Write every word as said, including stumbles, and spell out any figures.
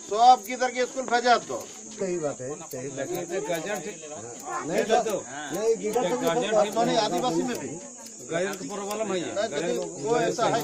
सब किधर के स्कूल भेजा तो सही बात है, सही बात है। नहीं तो नहीं आदिवासी में भी गायन का प्रॉब्लम है, वो ऐसा है।